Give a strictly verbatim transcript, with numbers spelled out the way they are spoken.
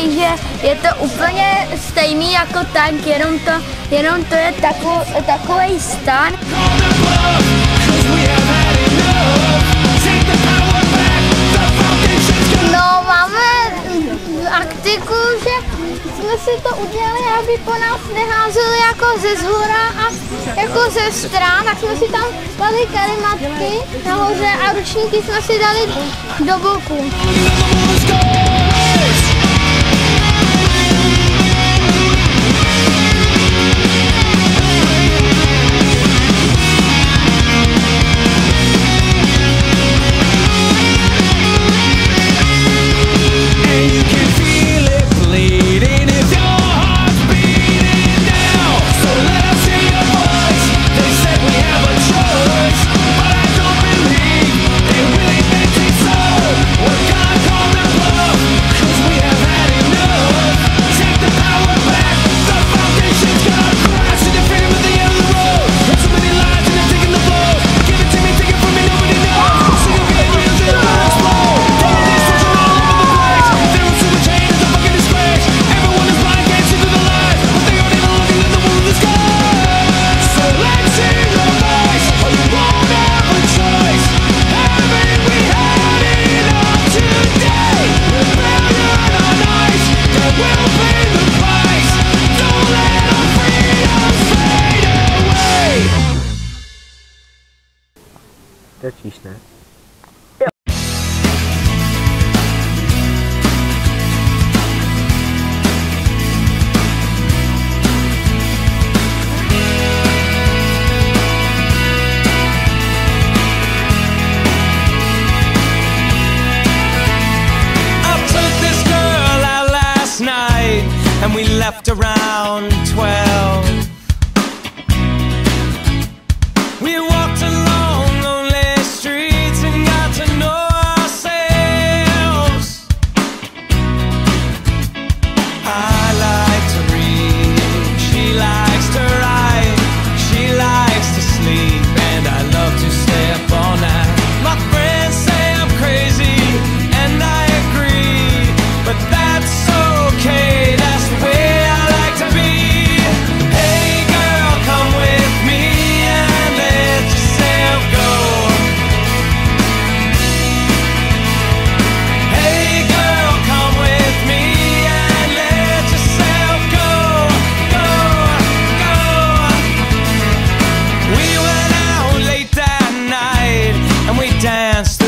takový, že je to úplně stejný jako tank, jenom to, jenom to je takový, takový stan. No, máme taktiku, že jsme si to udělali, aby po nás neházeli jako ze zhora a jako ze stran, tak jsme si tam dali karimatky nahoře a ručníky jsme si dali do boku. Trčíš, ne? And we left around twelve. We walked along lonely streets and got to know ourselves. I like to read, she likes to write, she likes to sleep, and I love to stay up all night. My friends say I'm crazy, and I agree, but that's okay. Dance